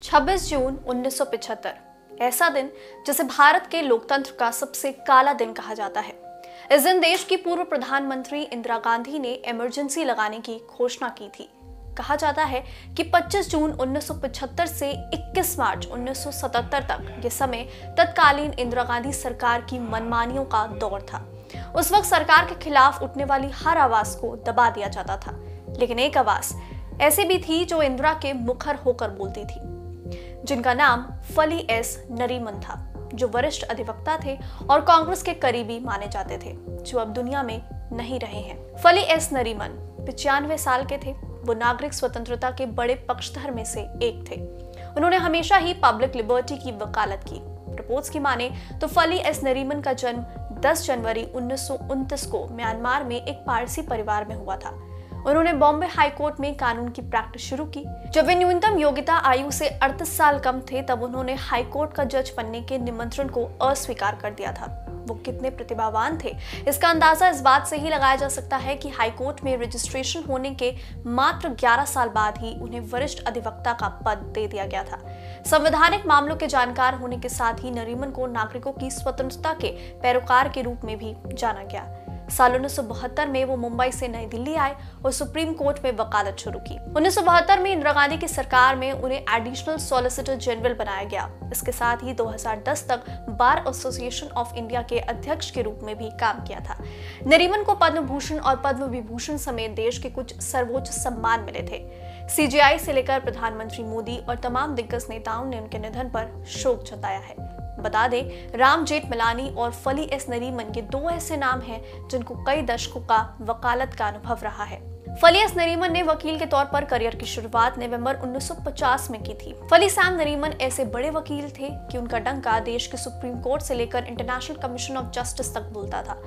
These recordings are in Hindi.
26 जून 1975 ऐसा दिन जिसे भारत के लोकतंत्र का सबसे काला दिन कहा जाता है। इस दिन देश की पूर्व प्रधानमंत्री इंदिरा गांधी ने इमरजेंसी लगाने की घोषणा की थी। कहा जाता है कि 25 जून 1975 से 21 मार्च 1977 तक ये समय तत्कालीन इंदिरा गांधी सरकार की मनमानियों का दौर था। उस वक्त सरकार के खिलाफ उठने वाली हर आवाज को दबा दिया जाता था, लेकिन एक आवाज ऐसी भी थी जो इंदिरा के मुखर होकर बोलती थी, जिनका नाम फली एस नरीमन था, जो वरिष्ठ अधिवक्ता थे और कांग्रेस के करीबी माने जाते थे, जो अब दुनिया में नहीं रहे हैं। फली एस नरीमन 95 साल के थे। वो नागरिक स्वतंत्रता के बड़े पक्षधर में से एक थे। उन्होंने हमेशा ही पब्लिक लिबर्टी की वकालत की। रिपोर्ट्स की माने तो फली एस नरीमन का जन्म 10 जनवरी 1929 को म्यांमार में एक पारसी परिवार में हुआ था। उन्होंने बॉम्बे हाई कोर्ट में कानून की प्रैक्टिस शुरू की। जब वे न्यूनतम योग्यता आयु से 38 साल कम थे, तब उन्होंने हाई कोर्ट का जज बनने के निमंत्रण को अस्वीकार कर दिया था। वो कितने प्रतिभावान थे, इसका अंदाजा इस बात से ही लगाया जा सकता है कि हाई कोर्ट में रजिस्ट्रेशन होने के मात्र 11 साल बाद ही उन्हें वरिष्ठ अधिवक्ता का पद दे दिया गया था। संवैधानिक मामलों के जानकार होने के साथ ही नरीमन को नागरिकों की स्वतंत्रता के पैरोकार के रूप में भी जाना गया। साल 1972 में वो मुंबई से नई दिल्ली आए और सुप्रीम कोर्ट में वकालत शुरू की। 1972 में इंदिरा गांधी की सरकार में उन्हें एडिशनल सॉलिसिटर जनरल बनाया गया। इसके साथ ही 2010 तक बार एसोसिएशन ऑफ इंडिया के अध्यक्ष के रूप में भी काम किया था। नरीमन को पद्म भूषण और पद्म विभूषण समेत देश के कुछ सर्वोच्च सम्मान मिले थे। सीजीआई से लेकर प्रधानमंत्री मोदी और तमाम दिग्गज नेताओं ने उनके निधन पर शोक जताया है। बता दें, राम जेठमलानी और फली एस नरीमन के दो ऐसे नाम हैं जिनको कई दशकों का वकालत का अनुभव रहा है। फली एस नरीमन ने वकील के तौर पर करियर की शुरुआत नवंबर 1950 में की थी। फली सैम नरीमन ऐसे बड़े वकील थे कि उनका डंका देश के सुप्रीम कोर्ट से लेकर इंटरनेशनल कमीशन ऑफ जस्टिस तक बोलता था।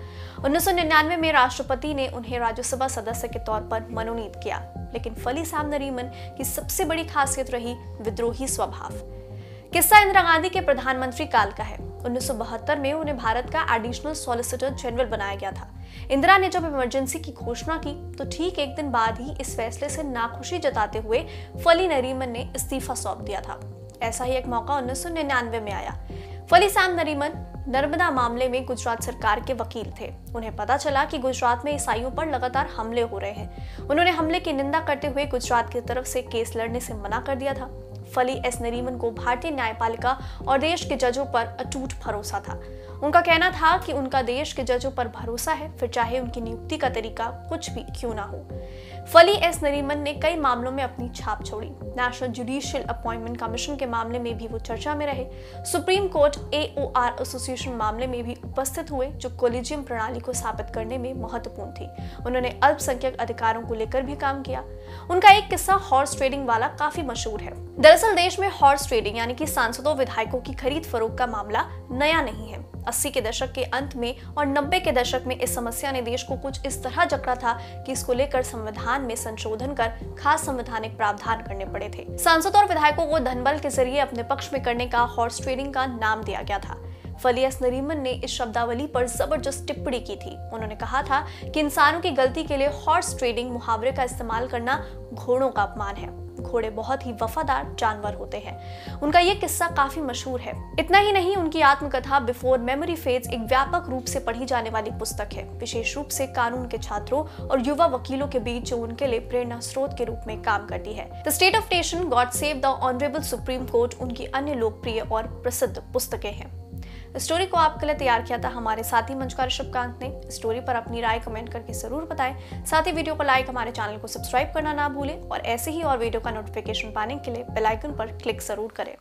1999 में राष्ट्रपति ने उन्हें राज्यसभा सदस्य के तौर पर मनोनीत किया, लेकिन फली सैम नरीमन की सबसे बड़ी खासियत रही विद्रोही स्वभाव। किस्सा इंदिरा गांधी के प्रधानमंत्री काल का है। 1972 में उन्हें भारत का एडिशनल सॉलिसिटर जनरल बनाया गया था। इंदिरा ने जब इमरजेंसी की घोषणा की तो ठीक एक दिन बाद ही इस फैसले से नाखुशी जताते हुए फली नरीमन ने इस्तीफा सौंप दिया था। ऐसा ही एक मौका 1999 में आया। फली सैम नरीमन नर्मदा मामले में गुजरात सरकार के वकील थे। उन्हें पता चला कि गुजरात में ईसाइयों पर लगातार हमले हो रहे हैं। उन्होंने हमले की निंदा करते हुए गुजरात की तरफ से केस लड़ने से मना कर दिया था। फली एस नरीमन को भारतीय न्यायपालिका और देश के जजों पर अटूट भरोसा था। उनका कहना था कि उनका देश के जजों पर भरोसा है, फिर चाहे उनकी नियुक्ति का तरीका कुछ भी क्यों ना हो। फली एस नरीमन ने कई मामलों में अपनी छाप छोड़ी। नेशनल जुडिशियल अपॉइंटमेंट कमीशन के मामले में भी वो चर्चा में रहे। सुप्रीम कोर्ट AOR एसोसिएशन मामले में भी उपस्थित हुए, जो कोलिजियम प्रणाली को स्थापित करने में महत्वपूर्ण थी। उन्होंने अल्पसंख्यक अधिकारों को लेकर भी काम किया। उनका एक किस्सा हॉर्स ट्रेडिंग वाला काफी मशहूर है। दरअसल देश में हॉर्स ट्रेडिंग यानी कि सांसदों विधायकों की खरीद फरोख्त का मामला नया नहीं है। 80 के दशक के अंत में और 90 के दशक में इस समस्या ने देश को कुछ इस तरह जकड़ा था कि इसको लेकर संविधान में संशोधन कर खास संवैधानिक प्रावधान करने पड़े थे। सांसदों और विधायकों को धनबल के जरिए अपने पक्ष में करने का हॉर्स ट्रेडिंग का नाम दिया गया था। फली एस नरीमन ने इस शब्दावली पर जबरदस्त टिप्पणी की थी। उन्होंने कहा था कि इंसानों की गलती के लिए हॉर्स ट्रेडिंग मुहावरे का इस्तेमाल करना घोड़ों का अपमान है। घोड़े बहुत ही वफादार जानवर होते हैं। उनका ये किस्सा काफी मशहूर है। इतना ही नहीं, उनकी आत्मकथा बिफोर मेमोरी फेड्स एक व्यापक रूप से पढ़ी जाने वाली पुस्तक है, विशेष रूप से कानून के छात्रों और युवा वकीलों के बीच, जो उनके लिए प्रेरणा स्रोत के रूप में काम करती है। The state of nation, God save the honourable Supreme Court उनकी अन्य लोकप्रिय और प्रसिद्ध पुस्तकें हैं। स्टोरी को आपके लिए तैयार किया था हमारे साथी मंचकार ऋषभकांत ने। स्टोरी पर अपनी राय कमेंट करके जरूर बताएं। साथ ही वीडियो को लाइक, हमारे चैनल को सब्सक्राइब करना ना भूलें और ऐसे ही और वीडियो का नोटिफिकेशन पाने के लिए बेल आइकन पर क्लिक जरूर करें।